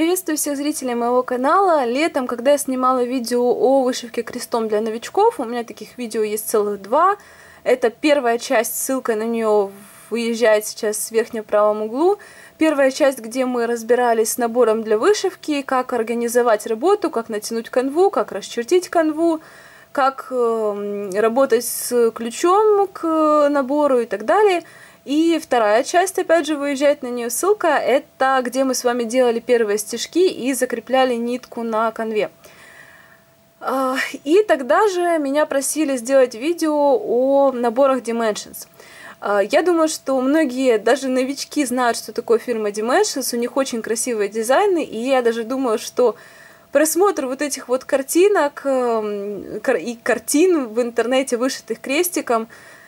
Приветствую всех зрителей моего канала. Летом, когда я снимала видео о вышивке крестом для новичков, у меня таких видео есть целых два. Это первая часть, ссылка на нее выезжает сейчас в верхнем правом углу. Первая часть, где мы разбирались с набором для вышивки, как организовать работу, как натянуть канву, как расчертить канву, как работать с ключом к набору и так далее. И вторая часть, опять же, выезжает на нее ссылка, это где мы с вами делали первые стежки и закрепляли нитку на канве. И тогда же меня просили сделать видео о наборах Dimensions. Я думаю, что многие, даже новички, знают, что такое фирма Dimensions, у них очень красивые дизайны, и я даже думаю, что просмотр вот этих вот картинок и картин в интернете, вышитых крестиком,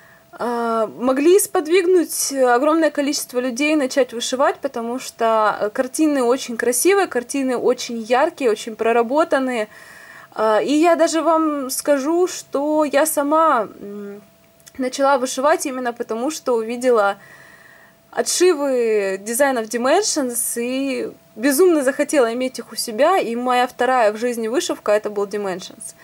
могли сподвигнуть огромное количество людей начать вышивать, потому что картины очень красивые, картины очень яркие, очень проработанные. И я даже вам скажу, что я сама начала вышивать именно потому, что увидела отшивы дизайнов Dimensions и безумно захотела иметь их у себя, и моя вторая в жизни вышивка это был Dimensions.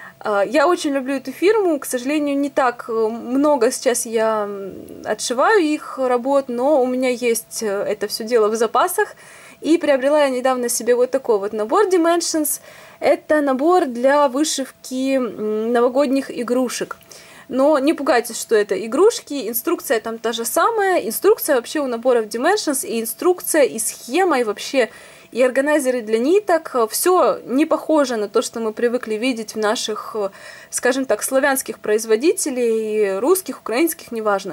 Я очень люблю эту фирму, к сожалению, не так много сейчас я отшиваю их работ, но у меня есть это все дело в запасах, и приобрела я недавно себе вот такой вот набор Dimensions. Это набор для вышивки новогодних игрушек. Но не пугайтесь, что это игрушки, инструкция там та же самая, инструкция вообще у наборов Dimensions, и инструкция, и схема, и вообще и органайзеры для ниток, все не похоже на то, что мы привыкли видеть в наших, скажем так, славянских производителей, русских, украинских, неважно.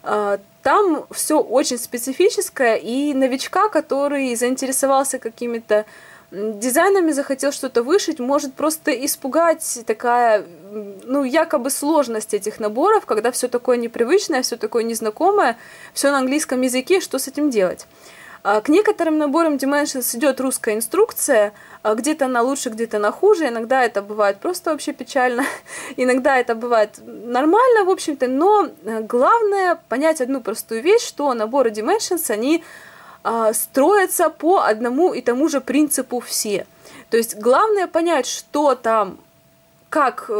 Там все очень специфическое, и новичка, который заинтересовался какими-то дизайнами, захотел что-то вышить, может просто испугать такая, ну, якобы сложность этих наборов, когда все такое непривычное, все такое незнакомое, все на английском языке, что с этим делать? К некоторым наборам Dimensions идет русская инструкция, где-то она лучше, где-то она хуже, иногда это бывает просто вообще печально, иногда это бывает нормально, в общем-то, но главное понять одну простую вещь, что наборы Dimensions, они строятся по одному и тому же принципу все. То есть главное понять, что там, как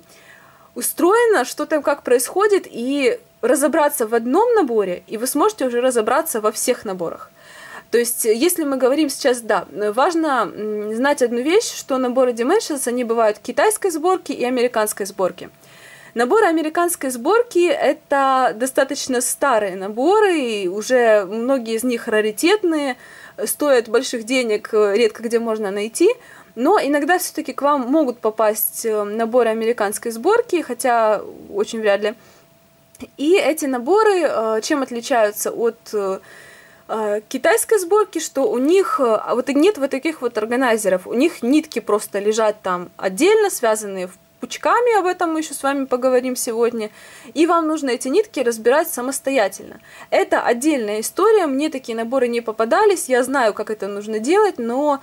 устроено, что там, как происходит, и разобраться в одном наборе, и вы сможете уже разобраться во всех наборах. То есть, если мы говорим сейчас, да, важно знать одну вещь, что наборы Dimensions, они бывают китайской сборки и американской сборки. Наборы американской сборки – это достаточно старые наборы, и уже многие из них раритетные, стоят больших денег, редко где можно найти, но иногда все-таки к вам могут попасть наборы американской сборки, хотя очень вряд ли. И эти наборы чем отличаются от китайской сборки, что у них вот нет вот таких вот органайзеров, у них нитки просто лежат там отдельно, связанные пучками, об этом мы еще с вами поговорим сегодня, и вам нужно эти нитки разбирать самостоятельно. Это отдельная история, мне такие наборы не попадались, я знаю, как это нужно делать, но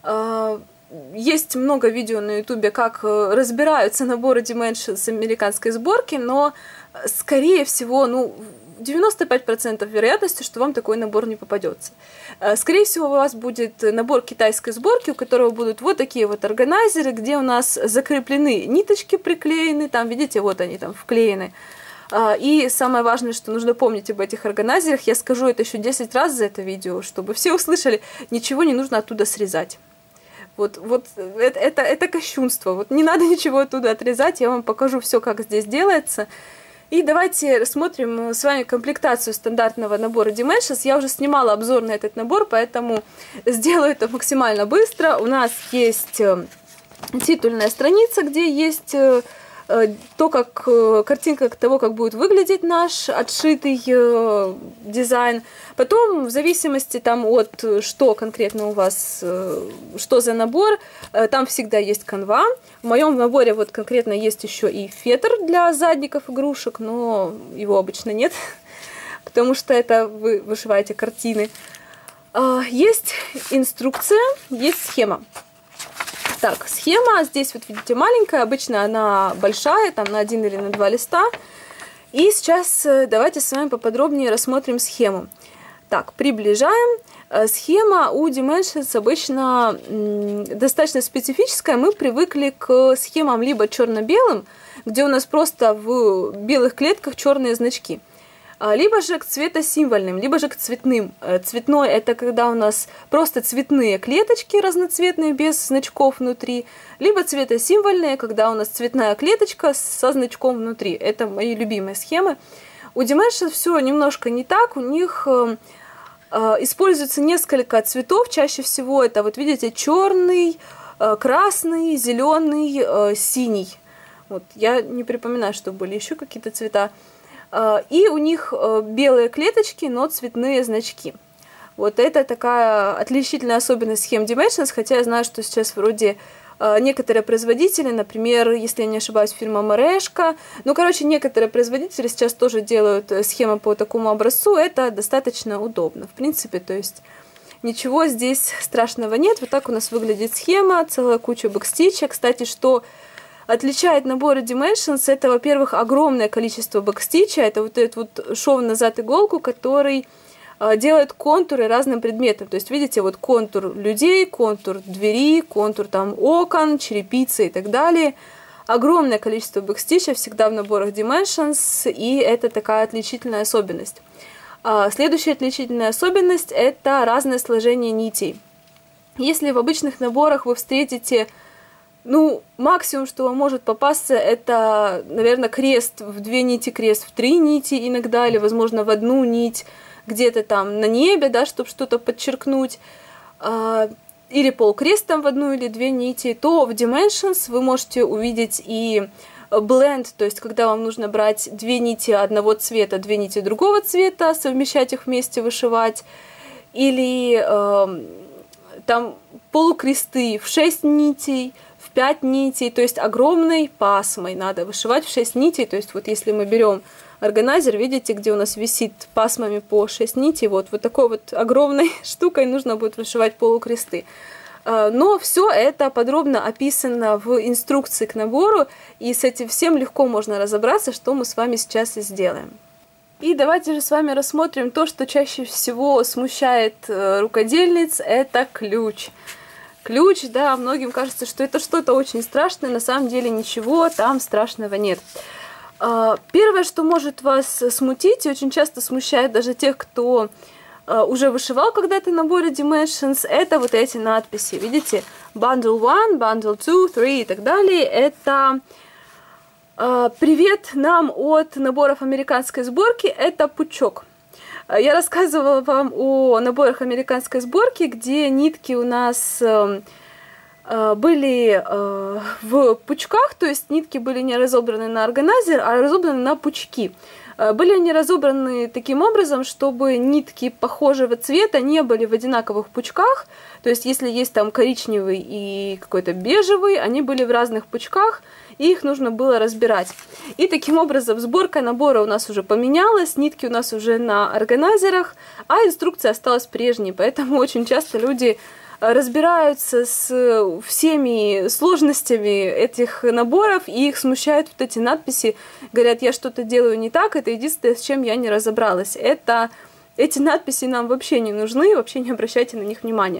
есть много видео на ютубе, как разбираются наборы Dimensions американской сборки, но скорее всего, ну, 95% вероятности, что вам такой набор не попадется. Скорее всего, у вас будет набор китайской сборки, у которого будут вот такие вот органайзеры, где у нас закреплены ниточки, приклеены, там, видите, вот они там вклеены. И самое важное, что нужно помнить об этих органайзерах, я скажу это еще 10 раз за это видео, чтобы все услышали, ничего не нужно оттуда срезать. Вот это кощунство, вот не надо ничего оттуда отрезать, я вам покажу все, как здесь делается. И давайте рассмотрим с вами комплектацию стандартного набора Dimensions. Я уже снимала обзор на этот набор, поэтому сделаю это максимально быстро. У нас есть титульная страница, где есть то, как картинка того, как будет выглядеть наш отшитый дизайн. Потом, в зависимости там от что конкретно у вас, что за набор, там всегда есть канва. В моем наборе вот конкретно есть еще и фетр для задников игрушек, но его обычно нет, потому что это вы вышиваете картины. Есть инструкция, есть схема. Так, схема здесь, вот видите, маленькая, обычно она большая, там на 1 или на 2 листа. И сейчас давайте с вами поподробнее рассмотрим схему. Так, приближаем. Схема у Dimensions обычно достаточно специфическая. Мы привыкли к схемам либо черно-белым, где у нас просто в белых клетках черные значки, либо же к цветосимвольным, либо же к цветным. Цветной — это когда у нас просто цветные клеточки разноцветные, без значков внутри, либо цветосимвольные, когда у нас цветная клеточка со значком внутри. Это мои любимые схемы. У Dimensions все немножко не так, у них используется несколько цветов, чаще всего это, вот видите, черный, красный, зеленый, синий. Вот, я не припоминаю, что были еще какие-то цвета. И у них белые клеточки, но цветные значки. Вот это такая отличительная особенность схем Dimensions, хотя я знаю, что сейчас вроде некоторые производители, например, если я не ошибаюсь, фирма Морешка, ну, короче, некоторые производители сейчас тоже делают схемы по такому образцу, это достаточно удобно, в принципе, то есть ничего здесь страшного нет. Вот так у нас выглядит схема, целая куча бэкстича. Кстати, что отличает наборы Dimensions, это, во-первых, огромное количество бэкстича, это вот этот вот шов назад иголку, который делает контуры разным предметам. То есть, видите, вот контур людей, контур двери, контур там окон, черепицы и так далее. Огромное количество бэкстича всегда в наборах Dimensions, и это такая отличительная особенность. Следующая отличительная особенность – это разное сложение нитей. Если в обычных наборах вы встретите, ну, максимум, что вам может попасться, это, наверное, крест в 2 нити, крест в 3 нити иногда, или, возможно, в 1 нить, где-то там на небе, да, чтобы что-то подчеркнуть, или полукрестом в 1 или 2 нити, то в Dimensions вы можете увидеть и blend, то есть когда вам нужно брать 2 нити одного цвета, 2 нити другого цвета, совмещать их вместе, вышивать, или там полукресты в 6 нитей, в 5 нитей, то есть огромной пасмой надо вышивать в 6 нитей, то есть вот если мы берем органайзер, видите, где у нас висит пасмами по 6 нитей, вот такой вот огромной штукой нужно будет вышивать полукресты. Но все это подробно описано в инструкции к набору, и с этим всем легко можно разобраться, что мы с вами сейчас и сделаем. И давайте же с вами рассмотрим то, что чаще всего смущает рукодельниц, это ключ. Ключ, да, многим кажется, что это что-то очень страшное, на самом деле ничего там страшного нет. Первое, что может вас смутить, и очень часто смущает даже тех, кто уже вышивал когда-то наборы Dimensions, это вот эти надписи. Видите? Bundle 1, Bundle 2, 3 и так далее. Это привет нам от наборов американской сборки. Это пучок. Я рассказывала вам о наборах американской сборки, где нитки у нас были в пучках, то есть нитки были не разобраны на органайзер, а разобраны на пучки. Были они разобраны таким образом, чтобы нитки похожего цвета не были в одинаковых пучках, то есть если есть там коричневый и какой-то бежевый, они были в разных пучках, и их нужно было разбирать. И таким образом сборка набора у нас уже поменялась, нитки у нас уже на органайзерах, а инструкция осталась прежней, поэтому очень часто люди разбираются с всеми сложностями этих наборов, и их смущают вот эти надписи, говорят, я что-то делаю не так, это единственное, с чем я не разобралась. Эти надписи нам вообще не нужны, вообще не обращайте на них внимания.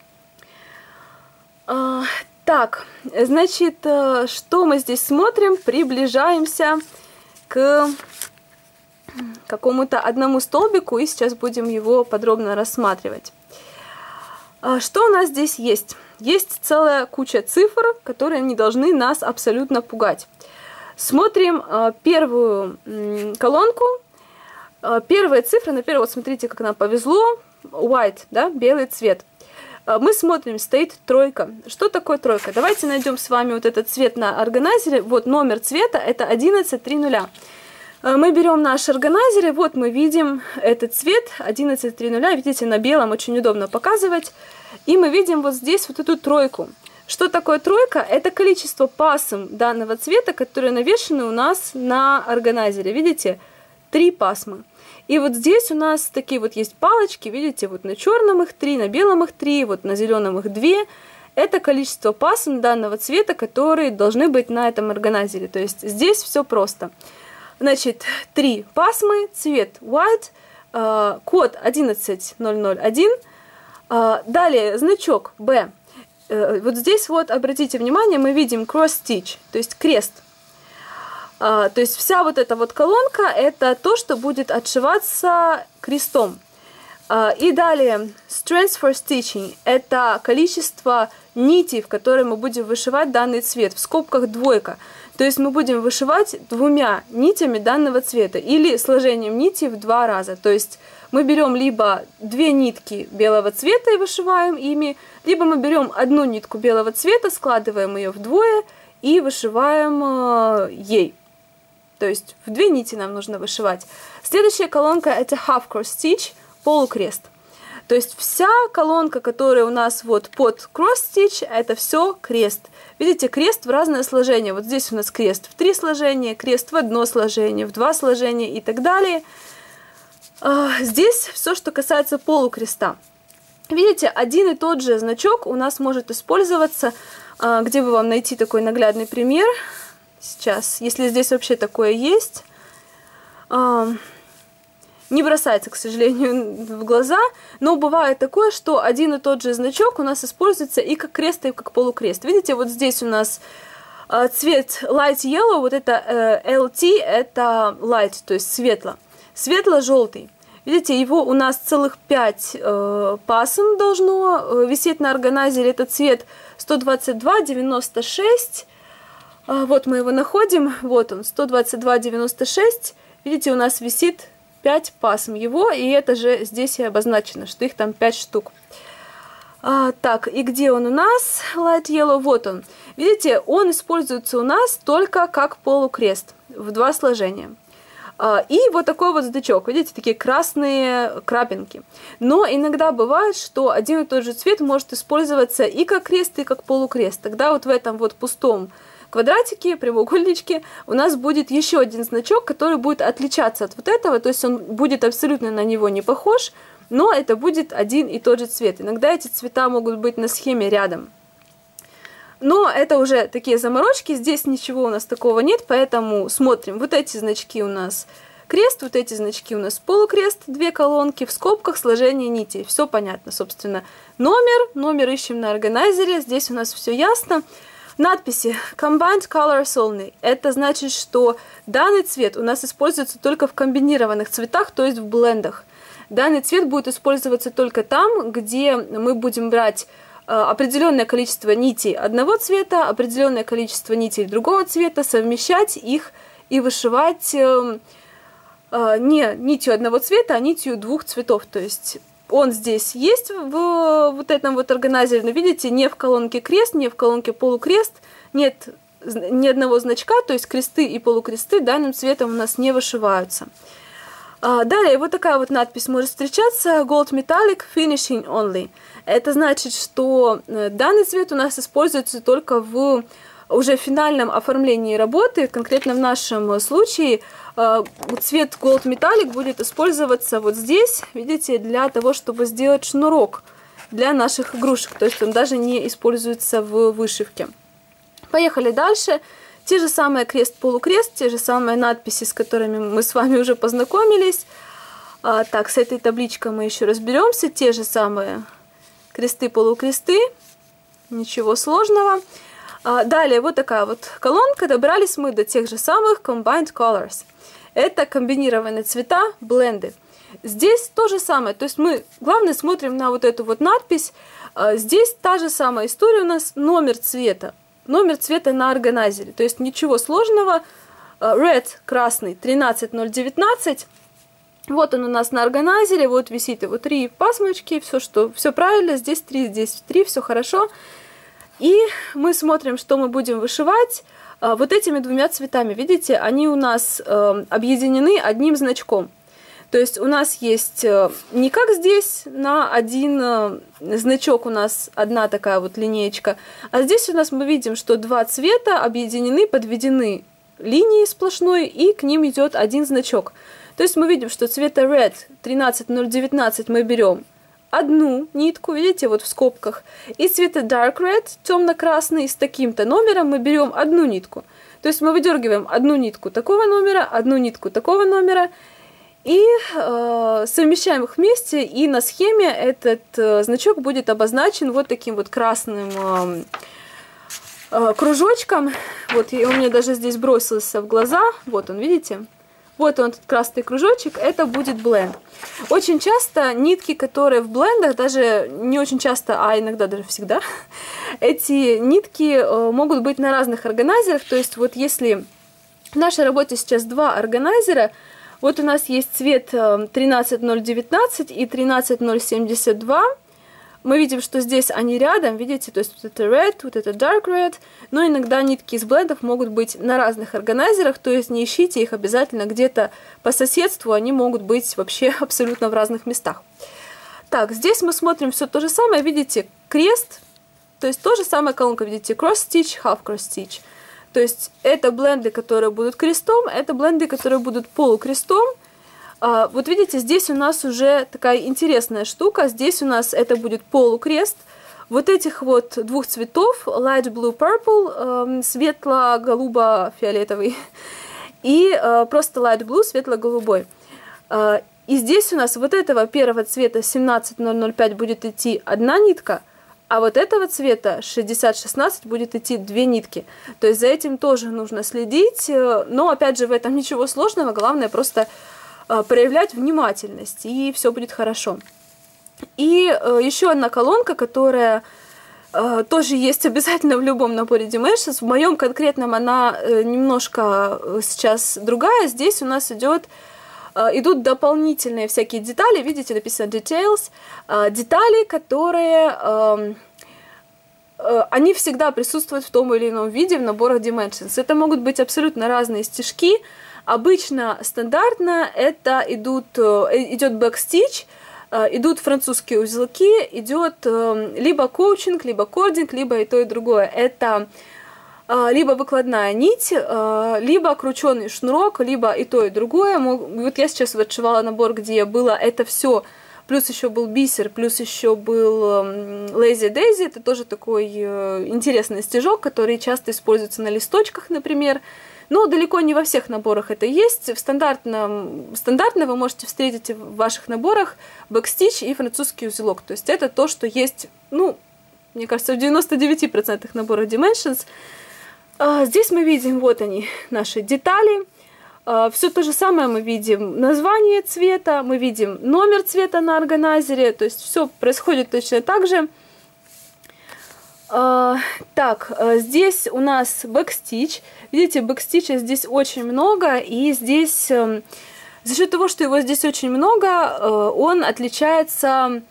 Так, значит, что мы здесь смотрим? Приближаемся к какому-то одному столбику, и сейчас будем его подробно рассматривать. Что у нас здесь есть? Есть целая куча цифр, которые не должны нас абсолютно пугать. Смотрим первую колонку. Первая цифра, например, вот смотрите, как нам повезло. White, да, белый цвет. Мы смотрим, стоит тройка. Что такое тройка? Давайте найдем с вами вот этот цвет на органайзере. Вот номер цвета, это 1130. Мы берем наш органайзер, и вот мы видим этот цвет 1130. Видите, на белом очень удобно показывать. И мы видим вот здесь вот эту тройку. Что такое тройка? Это количество пасм данного цвета, которые навешаны у нас на органайзере. Видите? 3 пасмы. И вот здесь у нас такие вот есть палочки. Видите, вот на черном их 3, на белом их 3, вот на зеленом их 2. Это количество пасм данного цвета, которые должны быть на этом органайзере. То есть здесь все просто. Значит, 3 пасмы, цвет white, код 11001, Далее, значок B. Вот здесь вот, обратите внимание, мы видим cross-stitch, то есть крест. То есть вся вот эта вот колонка, это то, что будет отшиваться крестом. И далее, strength for stitching, это количество нитей, в которые мы будем вышивать данный цвет, в скобках двойка. То есть мы будем вышивать 2 нитями данного цвета или сложением нитей в 2 раза. То есть мы берем либо 2 нитки белого цвета и вышиваем ими, либо мы берем 1 нитку белого цвета, складываем ее вдвое и вышиваем ей. То есть в 2 нити нам нужно вышивать. Следующая колонка это half cross stitch, полукрест. То есть вся колонка, которая у нас вот под cross-stitch, это все крест. Видите, крест в разное сложение. Вот здесь у нас крест в 3 сложения, крест в 1 сложение, в 2 сложения и так далее. Здесь все, что касается полукреста. Видите, один и тот же значок у нас может использоваться. Где бы вам найти такой наглядный пример? Сейчас, если здесь вообще такое есть. Не бросается, к сожалению, в глаза, но бывает такое, что один и тот же значок у нас используется и как крест, и как полукрест. Видите, вот здесь у нас цвет light yellow, вот это LT, это light, то есть светло. Светло-желтый. Видите, его у нас целых 5 пасм должно висеть на органайзере. Это цвет 122,96. Вот мы его находим. Вот он, 122,96. Видите, у нас висит 5 пасм его, и это же здесь и обозначено, что их там 5 штук. Так, и где он у нас? Light yellow, вот он. Видите, он используется у нас только как полукрест в 2 сложения. И вот такой вот значок, видите, такие красные крапинки. Но иногда бывает, что один и тот же цвет может использоваться и как крест, и как полукрест. Тогда вот в этом вот пустом квадратике, прямоугольничке у нас будет еще один значок, который будет отличаться от вот этого, то есть он будет абсолютно на него не похож, но это будет один и тот же цвет. Иногда эти цвета могут быть на схеме рядом. Но это уже такие заморочки, здесь ничего у нас такого нет, поэтому смотрим. Вот эти значки у нас крест, вот эти значки у нас полукрест, 2 колонки, в скобках сложение нитей. Все понятно, собственно. Номер ищем на органайзере, здесь у нас все ясно. Надписи Combined Colors Only. Это значит, что данный цвет у нас используется только в комбинированных цветах, то есть в блендах. Данный цвет будет использоваться только там, где мы будем брать определенное количество нитей одного цвета, определенное количество нитей другого цвета, совмещать их и вышивать не нитью одного цвета, а нитью 2 цветов. То есть он здесь есть в вот этом вот органайзере, но видите, не в колонке крест, не в колонке полукрест, нет ни одного значка, то есть кресты и полукресты данным цветом у нас не вышиваются. Далее вот такая вот надпись может встречаться: Gold Metallic Finishing Only. Это значит, что данный цвет у нас используется только в уже финальном оформлении работы. Конкретно в нашем случае цвет Gold Metallic будет использоваться вот здесь, видите, для того, чтобы сделать шнурок для наших игрушек. То есть он даже не используется в вышивке. Поехали дальше. Те же самые крест-полукрест, те же самые надписи, с которыми мы с вами уже познакомились. Так, с этой табличкой мы еще разберемся. Те же самые кресты-полукресты. Ничего сложного. Далее вот такая вот колонка. Добрались мы до тех же самых Combined Colors. Это комбинированные цвета, бленды. Здесь то же самое. То есть мы, главное, смотрим на вот эту вот надпись. Здесь та же самая история у нас. Номер цвета. Номер цвета на органайзере. То есть ничего сложного. Red, красный, 13019. Вот он у нас на органайзере. Вот висит его 3 пасмочки. Все правильно. Здесь 3, здесь 3. Все хорошо. И мы смотрим, что мы будем вышивать вот этими 2 цветами. Видите, они у нас объединены одним значком. То есть у нас есть не как здесь на один значок у нас одна такая вот линеечка, а здесь у нас мы видим, что 2 цвета объединены, подведены линией сплошной, и к ним идет один значок. То есть мы видим, что цвета Red 13019 мы берем одну нитку, видите, вот в скобках, и цвета Dark Red, темно-красный, с таким-то номером мы берем одну нитку. То есть мы выдергиваем одну нитку такого номера, одну нитку такого номера, И совмещаем их вместе, и на схеме этот значок будет обозначен вот таким вот красным кружочком. Вот, и он мне даже здесь бросился в глаза. Вот он, видите? Вот он, этот красный кружочек, это будет бленд. Очень часто нитки, которые в блендах, даже не очень часто, а иногда даже всегда, эти нитки могут быть на разных органайзерах. То есть вот если в нашей работе сейчас два органайзера, вот у нас есть цвет 13019 и 13072. Мы видим, что здесь они рядом, видите, то есть вот это red, вот это dark red, но иногда нитки из блендов могут быть на разных органайзерах, то есть не ищите их обязательно где-то по соседству, они могут быть вообще абсолютно в разных местах. Так, здесь мы смотрим все то же самое, видите, крест, то есть то же самая колонка, видите, cross stitch, half cross stitch. То есть это бленды, которые будут крестом, это бленды, которые будут полукрестом. Вот видите, здесь у нас уже такая интересная штука. Здесь у нас это будет полукрест. Вот этих вот двух цветов, light blue purple, светло-голубо-фиолетовый, и просто light blue, светло-голубой. И здесь у нас вот этого первого цвета 17005 будет идти одна нитка, а вот этого цвета 6016 будет идти две нитки. То есть за этим тоже нужно следить, но опять же в этом ничего сложного, главное просто проявлять внимательность, и все будет хорошо. И еще одна колонка, которая тоже есть обязательно в любом наборе Dimensions. В моем конкретном она немножко сейчас другая. Здесь у нас идут дополнительные всякие детали. Видите, написано details. Детали, которые они всегда присутствуют в том или ином виде в наборах Dimensions. Это могут быть абсолютно разные стежки. Обычно стандартно это идет бэкстич, идут французские узелки, идет либо коучинг, либо кординг, либо и то, и другое. Это либо выкладная нить, либо крученый шнурок, либо и то, и другое. Вот я сейчас отшивала набор, где было это все, плюс еще был бисер, плюс еще был Lazy Daisy. Это тоже такой интересный стежок, который часто используется на листочках, например. Но далеко не во всех наборах это есть. Стандартно вы можете встретить в ваших наборах бэкстич и французский узелок. То есть это то, что есть, ну, мне кажется, в 99% наборов Dimensions. Здесь мы видим, вот они, наши детали. Все то же самое мы видим название цвета, мы видим номер цвета на органайзере. То есть все происходит точно так же. Так, здесь у нас бэкстич. Видите, бэкстича здесь очень много, и здесь, за счет того, что его здесь очень много, он отличается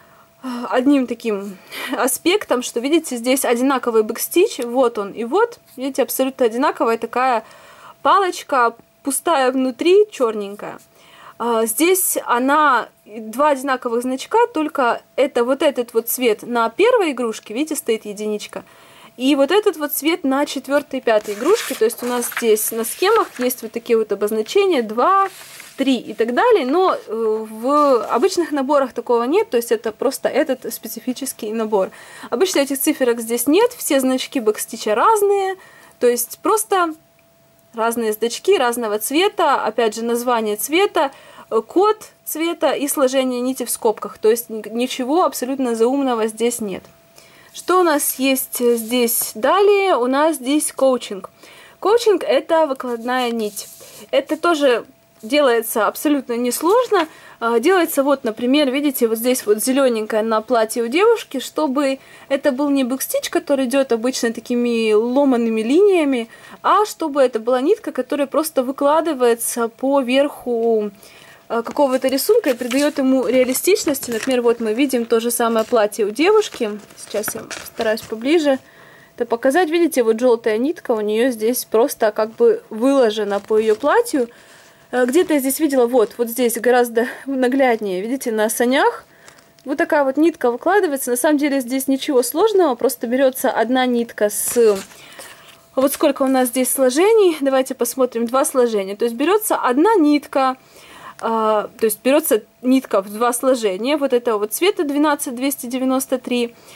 одним таким аспектом, что, видите, здесь одинаковый бэкстич, вот он и вот, видите, абсолютно одинаковая такая палочка, пустая внутри, черненькая. Здесь она два одинаковых значка, только это вот этот вот цвет на первой игрушке, видите, стоит единичка, и вот этот вот цвет на четвертой и пятой игрушке. То есть у нас здесь на схемах есть вот такие вот обозначения 2, 3 и так далее, но в обычных наборах такого нет, то есть это просто этот специфический набор. Обычно этих циферок здесь нет, все значки бэкстича разные, то есть просто разные значки разного цвета, опять же название цвета, код цвета и сложение нити в скобках. То есть ничего абсолютно заумного здесь нет. Что у нас есть здесь далее? У нас здесь коучинг. Коучинг — это выкладная нить. Это тоже делается абсолютно несложно. Делается вот, например, видите, вот здесь вот зелененькая на платье у девушки, чтобы это был не бэкстич, который идет обычно такими ломаными линиями, а чтобы это была нитка, которая просто выкладывается по верху какого-то рисунка и придает ему реалистичности. Например, вот мы видим то же самое платье у девушки. Сейчас я постараюсь поближе это показать. Видите, вот желтая нитка у нее здесь просто как бы выложена по ее платью. Где-то я здесь видела, вот здесь гораздо нагляднее, видите, на санях. Вот такая вот нитка выкладывается. На самом деле здесь ничего сложного, просто берется одна нитка с... Вот сколько у нас здесь сложений. Давайте посмотрим, 2 сложения. То есть берется одна нитка, то есть берется нитка в 2 сложения, вот этого вот цвета 12293.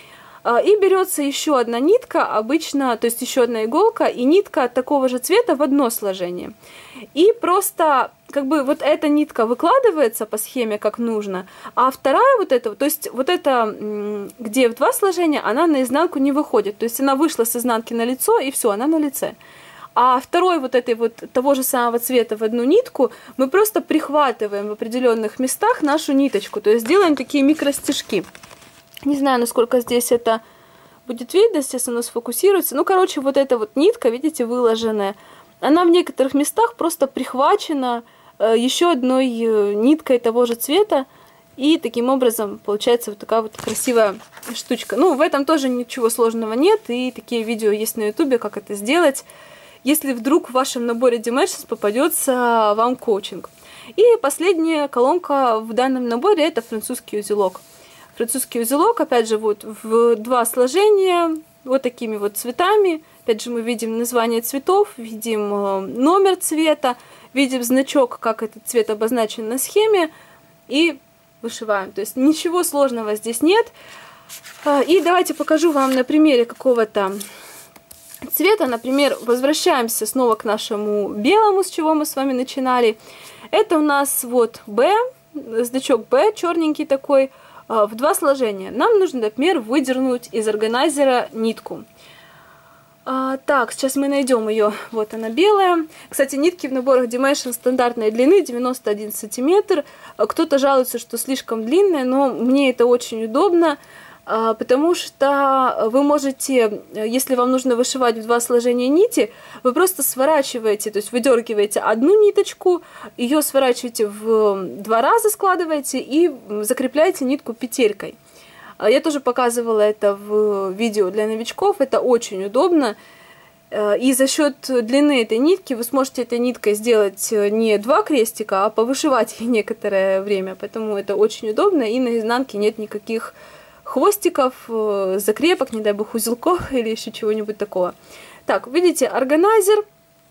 И берется еще одна нитка, обычно, то есть еще одна иголка, и нитка такого же цвета в одно сложение. И просто как бы вот эта нитка выкладывается по схеме как нужно, а вторая вот эта, то есть вот эта, где в два сложения, она наизнанку не выходит. То есть она вышла с изнанки на лицо, и все, она на лице. А второй вот этой вот того же самого цвета в одну нитку мы просто прихватываем в определенных местах нашу ниточку, то есть делаем такие микростежки. Не знаю, насколько здесь это будет видно, если оно сфокусируется. Ну, короче, вот эта вот нитка, видите, выложенная, она в некоторых местах просто прихвачена еще одной ниткой того же цвета. И таким образом получается вот такая вот красивая штучка. Ну, в этом тоже ничего сложного нет. И такие видео есть на ютубе, как это сделать, если вдруг в вашем наборе Dimensions попадется вам коучинг. И последняя колонка в данном наборе — это французский узелок. Французский узелок, опять же, вот в два сложения, вот такими вот цветами. Опять же, мы видим название цветов, видим номер цвета, видим значок, как этот цвет обозначен на схеме, и вышиваем. То есть ничего сложного здесь нет. И давайте покажу вам на примере какого-то цвета. Например, возвращаемся снова к нашему белому, с чего мы с вами начинали. Это у нас вот B, значок B, черненький такой, в два сложения. Нам нужно, например, выдернуть из органайзера нитку. Так, сейчас мы найдем ее. Вот она, белая. Кстати, нитки в наборах Dimensions стандартной длины 91 сантиметр. Кто-то жалуется, что слишком длинная, но мне это очень удобно, потому что вы можете, если вам нужно вышивать в два сложения нити, вы просто сворачиваете, то есть выдергиваете одну ниточку, ее сворачиваете в два раза, складываете и закрепляете нитку петелькой. Я тоже показывала это в видео для новичков, это очень удобно. И за счет длины этой нитки вы сможете этой ниткой сделать не два крестика, а повышивать их некоторое время. Поэтому это очень удобно, и на изнанке нет никаких хвостиков, закрепок, не дай бог, узелков или еще чего-нибудь такого. Так, видите, органайзер,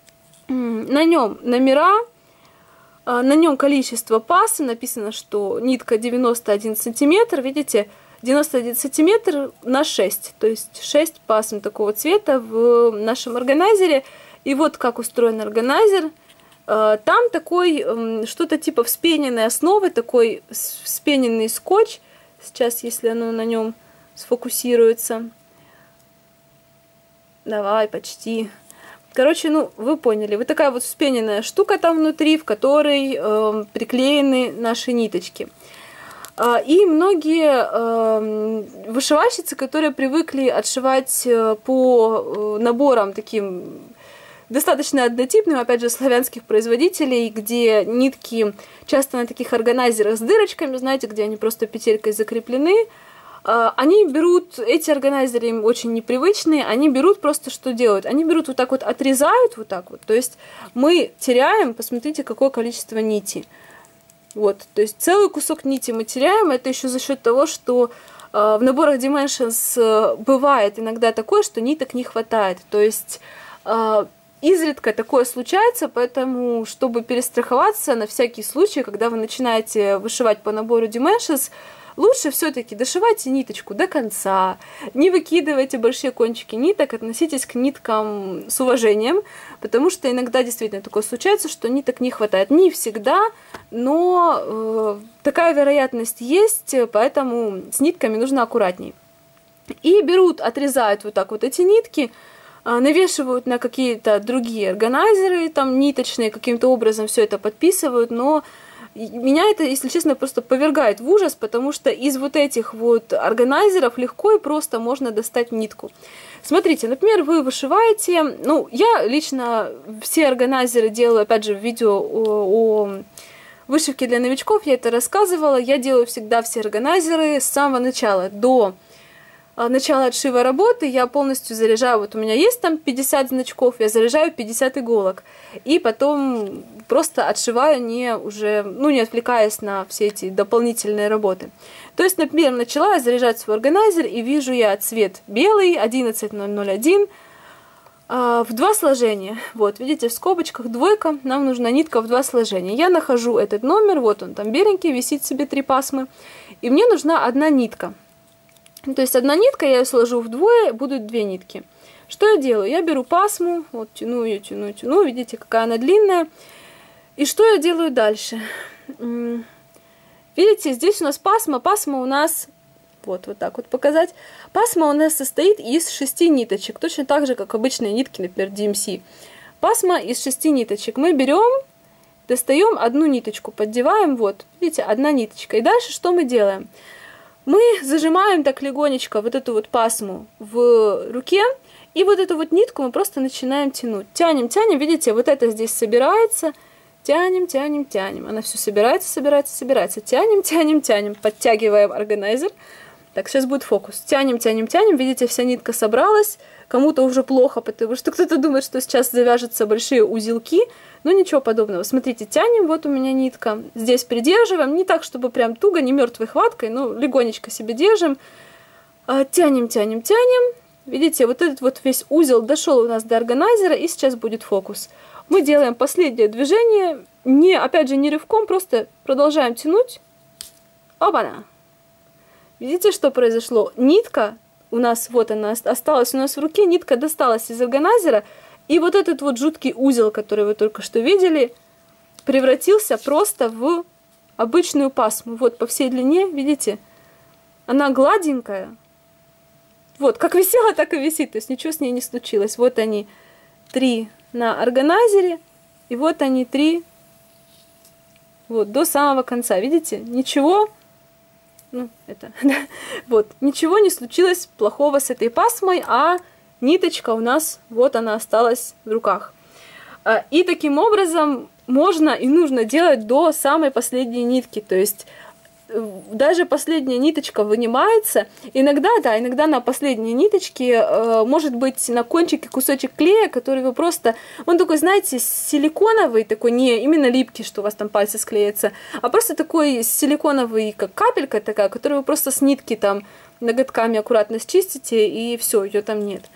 на нем номера, на нем количество пасм, написано, что нитка 91 сантиметр, видите, 91 сантиметр на 6, то есть 6 пасм такого цвета в нашем органайзере. И вот как устроен органайзер. Там такой, что-то типа вспененной основы, такой вспененный скотч. Сейчас, если оно на нем сфокусируется. Давай, почти. Короче, ну, вы поняли. Вот такая вот вспененная штука там внутри, в которой приклеены наши ниточки. И многие вышивальщицы, которые привыкли отшивать по наборам таким достаточно однотипным, опять же, славянских производителей, где нитки часто на таких органайзерах с дырочками, знаете, где они просто петелькой закреплены, они берут, эти органайзеры им очень непривычные, они берут просто что делают? Они берут вот так вот, отрезают вот так вот, то есть мы теряем, посмотрите, какое количество нити. Вот, то есть целый кусок нити мы теряем, это еще за счет того, что в наборах Dimensions бывает иногда такое, что ниток не хватает, то есть изредка такое случается, поэтому, чтобы перестраховаться на всякий случай, когда вы начинаете вышивать по набору Dimensions, лучше все-таки дошивайте ниточку до конца, не выкидывайте большие кончики ниток, относитесь к ниткам с уважением, потому что иногда действительно такое случается, что ниток не хватает. Не всегда, но такая вероятность есть, поэтому с нитками нужно аккуратней. И берут, отрезают вот так вот эти нитки, навешивают на какие-то другие органайзеры, там ниточные, каким-то образом все это подписывают, но меня это, если честно, просто повергает в ужас, потому что из вот этих вот органайзеров легко и просто можно достать нитку. Смотрите, например, вы вышиваете, ну, я лично все органайзеры делаю, опять же, в видео о вышивке для новичков, я это рассказывала, я делаю всегда все органайзеры с самого начала, до начала отшива работы, я полностью заряжаю, вот у меня есть там 50 значков, я заряжаю 50 иголок, и потом просто отшиваю, не отвлекаясь на все эти дополнительные работы. То есть, например, начала я заряжать свой органайзер, и вижу я цвет белый, 11001, в два сложения. Вот, видите, в скобочках двойка, нам нужна нитка в два сложения. Я нахожу этот номер, вот он там беленький, висит себе 3 пасмы, и мне нужна одна нитка. То есть одна нитка, я ее сложу вдвое, будут две нитки. Что я делаю? Я беру пасму, вот тяну ее, тяну, видите, какая она длинная. И что я делаю дальше? Видите, здесь у нас пасма у нас, вот так вот показать. Пасма у нас состоит из 6 ниточек, точно так же, как обычные нитки, например, DMC. Пасма из 6 ниточек. Мы берем, достаем одну ниточку, поддеваем, вот, видите, одна ниточка. И дальше что мы делаем? Мы зажимаем так легонечко вот эту вот пасму в руке, и вот эту вот нитку мы просто начинаем тянуть. Тянем, тянем, видите, вот это здесь собирается, тянем, тянем, тянем. Она все собирается, собирается, собирается. Тянем, тянем, тянем, подтягиваем органайзер. Так, сейчас будет фокус. Тянем, тянем, тянем, видите, вся нитка собралась. Кому-то уже плохо, потому что кто-то думает, что сейчас завяжутся большие узелки. Но ничего подобного. Смотрите, тянем, вот у меня нитка. Здесь придерживаем, не так, чтобы прям туго, не мертвой хваткой, но легонечко себе держим. Тянем, тянем, тянем. Видите, вот этот вот весь узел дошел у нас до органайзера, и сейчас будет фокус. Мы делаем последнее движение, опять же, не рывком, просто продолжаем тянуть. Оба-на! Видите, что произошло? Нитка у нас, вот она, осталась у нас в руке, нитка досталась из органайзера, и вот этот вот жуткий узел, который вы только что видели, превратился просто в обычную пасму. Вот по всей длине, видите, она гладенькая. Вот, как висела, так и висит, то есть ничего с ней не случилось. Вот они 3 на органайзере, и вот они 3 вот до самого конца, видите, ничего, вот, ничего не случилось плохого с этой пасмой, а ниточка у нас, вот она осталась в руках. И таким образом можно и нужно делать до самой последней нитки, то есть даже последняя ниточка вынимается. Иногда, да, иногда на последней ниточке может быть на кончике кусочек клея, который вы просто... Он такой, знаете, силиконовый, такой, не именно липкий, что у вас там пальцы склеятся, а просто такой силиконовый, как капелька такая, которую вы просто с нитки там ноготками аккуратно счистите, и все, ее там нет.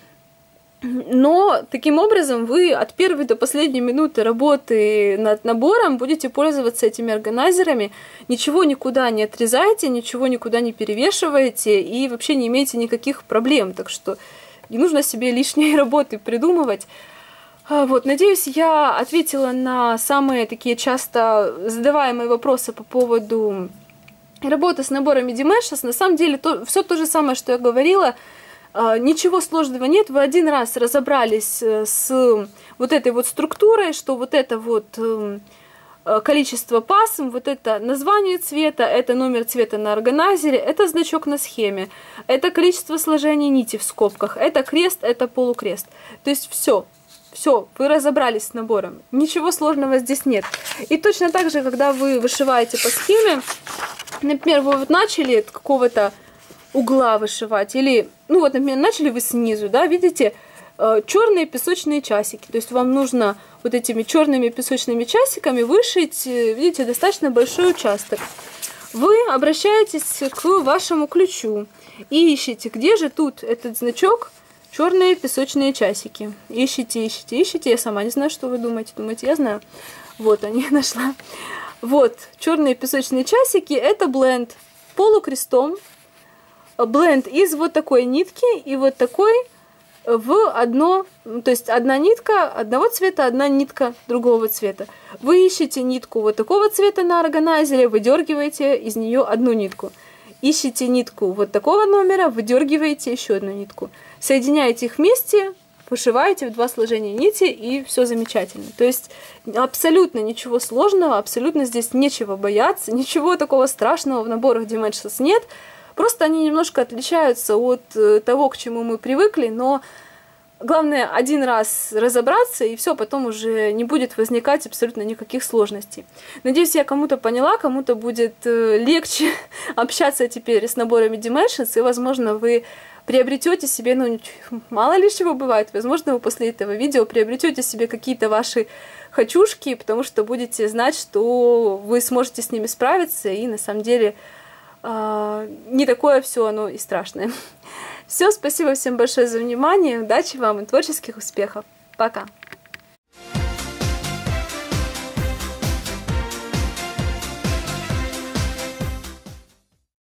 Но таким образом вы от первой до последней минуты работы над набором будете пользоваться этими органайзерами, ничего никуда не отрезаете, ничего никуда не перевешиваете и вообще не имеете никаких проблем, так что не нужно себе лишней работы придумывать. Вот, надеюсь, я ответила на самые такие часто задаваемые вопросы по поводу работы с наборами Dimensions. На самом деле все то же самое, что я говорила. Ничего сложного нет, вы один раз разобрались с вот этой вот структурой, что вот это вот количество пасм, вот это название цвета, это номер цвета на органайзере, это значок на схеме, это количество сложений нити в скобках, это крест, это полукрест. То есть все, вы разобрались с набором, ничего сложного здесь нет. И точно так же, когда вы вышиваете по схеме, например, вы вот начали от какого-то угла вышивать, или, ну вот, например, начали вы снизу, да, видите, черные песочные часики, то есть вам нужно вот этими черными песочными часиками вышить, видите, достаточно большой участок. Вы обращаетесь к вашему ключу и ищете, где же тут этот значок черные песочные часики. Ищите, ищите, ищите, я сама не знаю, что вы думаете, я знаю. Вот они, нашла. Вот, черные песочные часики, это бленд полукрестом, бленд из вот такой нитки и вот такой в одно, то есть одна нитка одного цвета, одна нитка другого цвета. Вы ищете нитку вот такого цвета на органайзере, выдергиваете из нее одну нитку. Ищете нитку вот такого номера, выдергиваете еще одну нитку. Соединяете их вместе, вышиваете в 2 сложения нити, и все замечательно. То есть абсолютно ничего сложного, абсолютно здесь нечего бояться, ничего такого страшного в наборах Dimensions нет. Просто они немножко отличаются от того, к чему мы привыкли, но главное один раз разобраться, и все, потом уже не будет возникать абсолютно никаких сложностей. Надеюсь, я кому-то поняла, кому-то будет легче общаться теперь с наборами Dimensions, и, возможно, вы приобретете себе, ну, мало ли чего бывает, возможно, вы после этого видео приобретете себе какие-то ваши хочушки, потому что будете знать, что вы сможете с ними справиться, и на самом деле не такое все оно и страшное. Все, спасибо всем большое за внимание, удачи вам и творческих успехов. Пока!